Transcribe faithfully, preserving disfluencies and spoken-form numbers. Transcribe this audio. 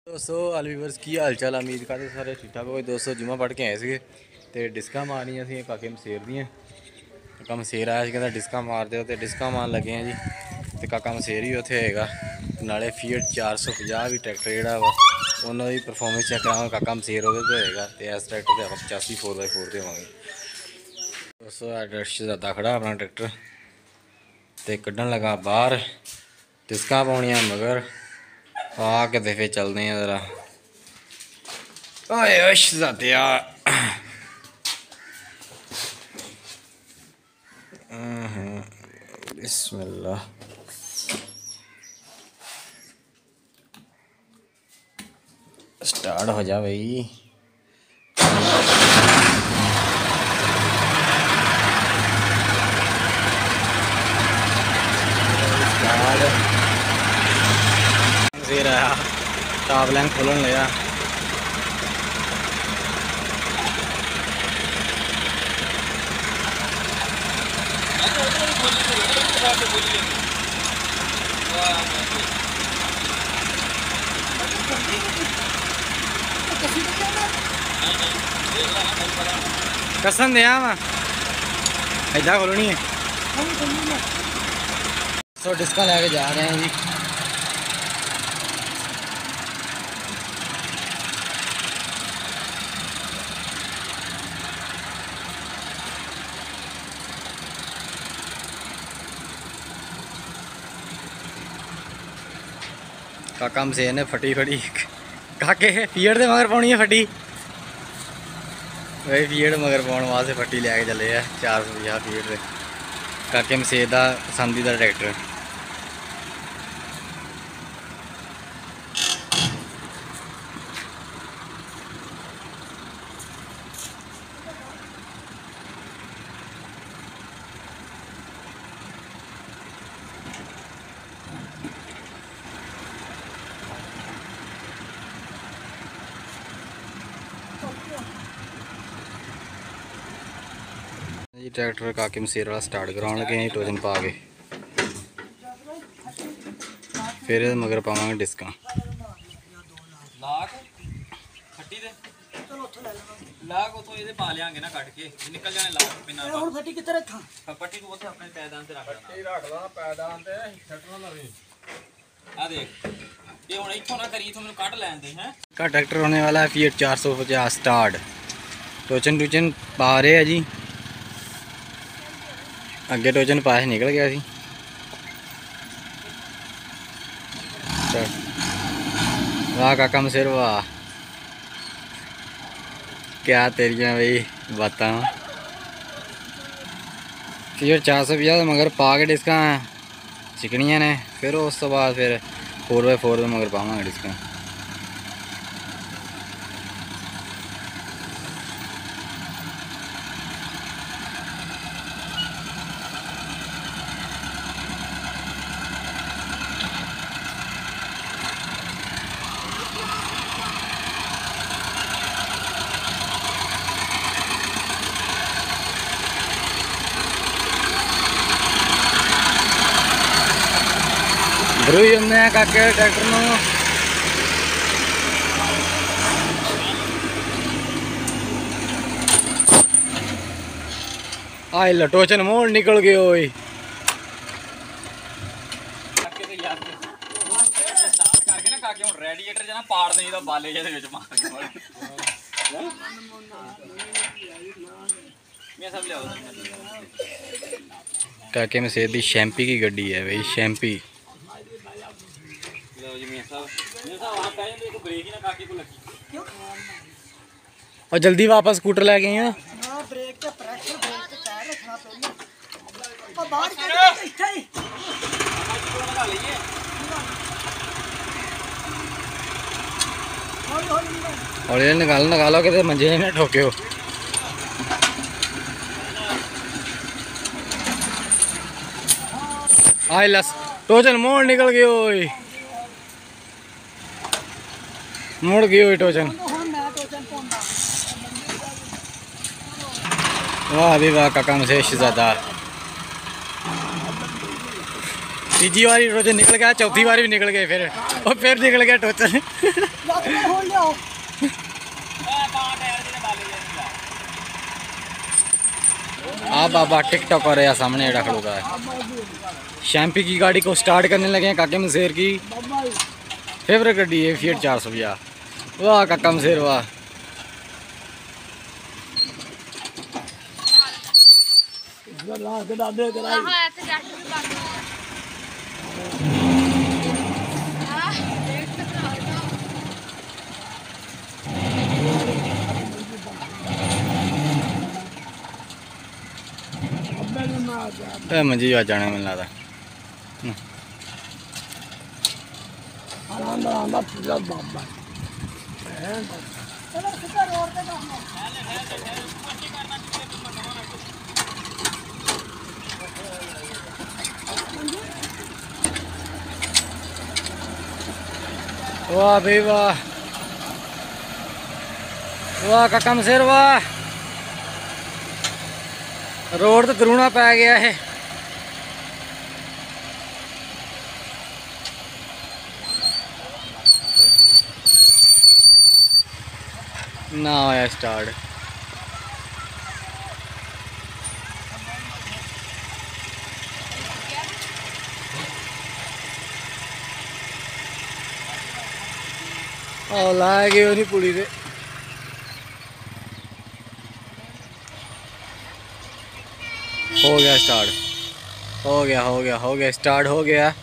दोस्तों अलवीवर्स की हाल चाल उम्मीद करते सारे ठीक ठाक हो। दोस्तों जुम्मा पढ़ के आए थे तो डिस्का मारनिया सी काके मसेर दियाँ। काका मसेर आया कहता डिस्का मार दो तो डिस्का मार लगे हैं जी। तो काका मसेर ही उत्थे होएगा नाले फीएट चार सौ पचास भी ट्रैक्टर जोड़ा वा उन्होंने परफॉर्मेंस चेक करांगे। काका मसेर वो होएगा तो इस ट्रैक्टर से आप पचासी फोर बाई फोर देवांगे। दोस्तों अड्रैस ज़्यादा खड़ा अपना ट्रैक्टर तो कढ़न लगा बाहर डिस्का पाउनिया मगर आ के फिर चलते हैं जरा। ओए शहजादिया बिस्मिल्लाह। स्टार्ट हो जा भाई। फिर आया टॉप लैंग खोलन लिया। कसम दिया वा इदा खोलनी है। सो डिस्का लेके जा रहे हैं जी। काका मसेर ने फटी फटी काके पीड़ दे मगर पानी है फटी वही पीड़ मगर पाने वास्ते फटी लैके चले है चार सौ पचास पीड़ दे। काके मसेर का पसंदीदा ट्रैक्टर। जी ट्रैक्टर काके मसेर वाला स्टार्ट कराने लगे हैं टोजन पा के फिर मगर पावांगे डिस्का। लाग उतो ਇਹਦੇ ਪਾ ਲਿਆਂਗੇ ਨਾ ਕੱਢ ਕੇ ਨਿਕਲ ਜਾਣੇ ਲਾਗ ਪਿੰਨਾ ਹੁਣ ਫੱਟੀ ਕਿੱਥੇ ਰੱਖਾਂ ਫੱਟੀ ਨੂੰ ਉੱਥੇ ਆਪਣੇ ਪੈਦਾਨ ਤੇ ਰੱਖ ਲੈਣਾ ਫੱਟੀ ਰੱਖ ਲਾ ਪੈਦਾਨ ਤੇ ਛੱਡਣਾ ਲਵੇ ਆ ਦੇਖ ਇਹ ਹੁਣ ਇੱਥੋਂ ਨਾ ਕਰੀ ਇਥੋਂ ਮੈਨੂੰ ਕੱਢ ਲੈਣ ਦੇ हैं। का ट्रैक्टर होने वाला है फीएट चार सौ पचास स्टार्ट। टोचन टूचन पा रहे हैं जी। अगे टोचन पास निकल गया सी। वाह काका मसेर वाह क्या तेरिया भाई बातां। फीएट चार सौ पचास मगर पा के डिस्का चिकनिया ने फिर उस तो बाद फिर फोर बाई फोर मगर पावांगे डिस्का। ध्रुव जमने काके ट्रैक्टर में आए लटोचन मोड़ निकल गए। ओए रेडिएटर जना पाड़ देनी तो बाले जे दे विच मार के मैं सब ले आओ। काके मसेर दी शैम्पी की गड्डी है भाई शैम्पी। और जल्दी वापस स्कूटर ले गए हैं। और ये निकालो निकालो कि मंजे ना ठोके हो। आए लस टोचन मोड़ निकल गए। ओए मुड़ गई हुई टोचन। वाह भी वाह काका मसेर शहजादा। तीजी बारी टोचर निकल गया, चौथी बारी भी निकल गए, फिर और फिर निकल गया टोचर। आ बाबा टिकटॉक कर रहा सामने एड़ा खड़ोगा है। शैम्पी की गाड़ी को स्टार्ट करने लगे हैं, काके मसेर की फेवरेट गाड़ी है फिएट चार सौ पचास। वाह काका मसेर वाह। मंजी आ जाने मिलना था। वाह भाई वाह, वाह काका मसेर वाह। रोड तो तरूणा पै गया है। ना आया स्टार्ट। ला गए नहीं पुली से। हो गया स्टार्ट, हो गया हो गया हो गया स्टार्ट हो गया।